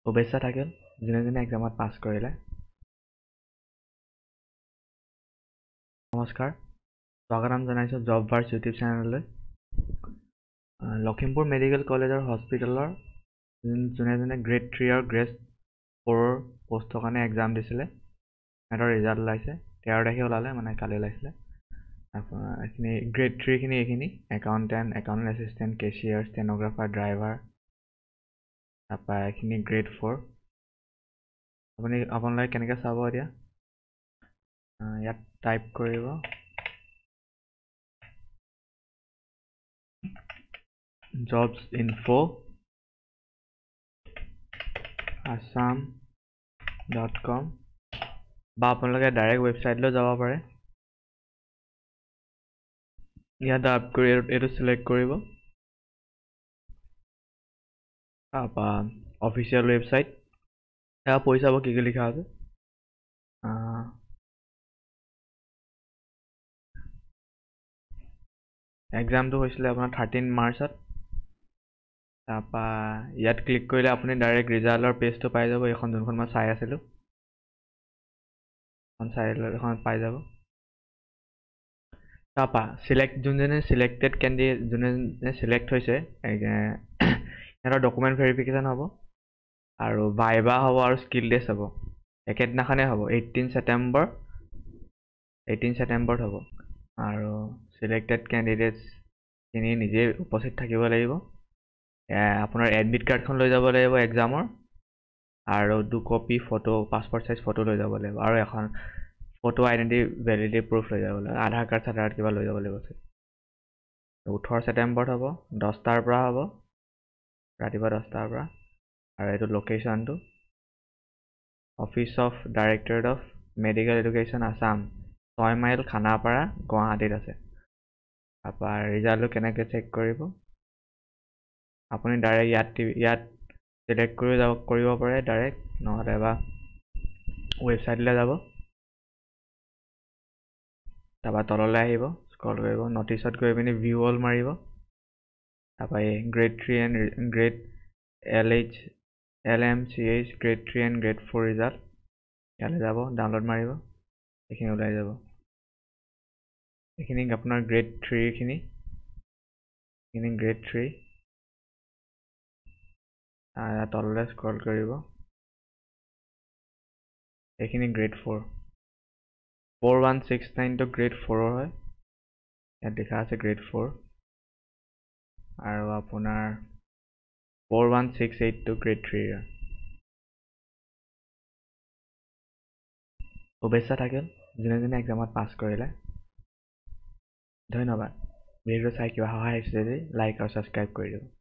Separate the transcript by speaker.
Speaker 1: শুভেচ্ছা থাকিল যোনে যোনে এক্সামত পাছ কৰিলে। নমস্কাৰ, স্বাগতম জনাইছোঁ জবভাৰ্ছ ইউটিউব চেনেললৈ। লখিমপুৰ মেডিকেল কলেজ আৰু হস্পিটেলৰ যোনে যোনে গ্ৰেড 3 আৰু গ্ৰেড 4 পোষ্টৰ কাৰণে এক্সাম দিছিলে, সিহঁতৰ ৰিজাল্ট ওলাইছে। 13 তাৰিখে ওলালে, মানে কালি ওলাইছিলে। এইখিনি গ্ৰেড 3খিনি এইখিনি accountant, accountant assistant, cashier, stenographer, driver. তাৰপৰা এইখিনি গ্ৰেড 4। আপোনালোকে কেনেকৈ চাব এতিয়া, ইয়াত টাইপ কৰিব jobsinfo assam.com বা আপোনালোকে ডাইৰেক্ট ৱেবছাইটলৈ যাব পাৰে। ইয়াত টাইপ কৰি এইটো চিলেক্ট কৰিব। তাৰপৰা অফিচিয়েল ৱেবছাইট এয়া পঢ়ি চাব কি কি লিখা আছে। এক্সামটো হৈছিলে আপোনাৰ 13 মাৰ্চত। তাৰপৰা ইয়াত ক্লিক কৰিলে আপুনি ডাইৰেক্ট ৰিজাল্টৰ পেজটো পাই যাব। এইখন যোনখন মই চাই আছিলোঁ, এখন পাই যাব। তাৰপৰা যোনজনে চিলেক্টেড কেণ্ডিডেট, যোনে চিলেক্ট হৈছে, সিহঁতৰ ডকুমেণ্ট ভেৰিফিকেশ্যন হ'ব আৰু ভাইবা হ'ব আৰু স্কিল টেষ্ট হ'ব। একেদিনাখনেই হ'ব, 18 ছেপ্টেম্বৰত হ'ব। আৰু চিলেক্টেড কেণ্ডিডেটছখিনি নিজে উপস্থিত থাকিব লাগিব। আপোনাৰ এডমিট কাৰ্ডখন লৈ যাব লাগিব এক্সামৰ, আৰু 2 copy photo, passport size photo লৈ যাব লাগিব, আৰু এখন ফটো আইডেণ্টি ভেলিডিটি প্ৰুফ লৈ যাব লাগিব। আধাৰ কাৰ্ড চাধাৰ কিবা লৈ যাব লাগিব। 18 ছেপ্টেম্বৰত হ'ব, 10টাৰ পৰা হ'ব, ৰাতিপুৱা 10টাৰ পৰা। আৰু এইটো লোকেশ্যনটো office of directorate of medical education Assam, 6 mile Khanapara, গুৱাহাটীত আছে। তাৰপৰা ৰিজাল্টটো কেনেকৈ চেক কৰিব, আপুনি ডাইৰেক্ট ইয়াত চিলেক্ট কৰিব পাৰে ডাইৰেক্ট, নহ'লে বা ৱেবছাইটলৈ যাব। তাৰপৰা তললৈ আহিব, স্ক্ৰল কৰিব, নটিছত গৈ পিনি ভিউ অল মাৰিব। তাৰপৰা এই grade 3 and grade LMCH grade 3 and grade 4 result, ইয়ালৈ যাব, ডাউনলোড মাৰিব, এইখিনি ওলাই যাব। এইখিনি আপোনাৰ গ্ৰেড 3খিনি, এইখিনি গ্ৰেড 3। তললৈ স্ক্ৰল কৰিব, এইখিনি গ্ৰেড 4। 4169টো গ্ৰেড 4ৰ হয়, ইয়াত দেখা আছে গ্ৰেড 4। আৰু আপোনাৰ 4168টো গ্ৰেড 3ৰ। শুভেচ্ছা থাকিল যোনে যোনে এক্সামত পাছ কৰিলে। ধন্যবাদ। ভিডিঅ'টো চাই কিবা সহায় হৈছে যদি লাইক আৰু ছাবস্ক্ৰাইব কৰি দিব।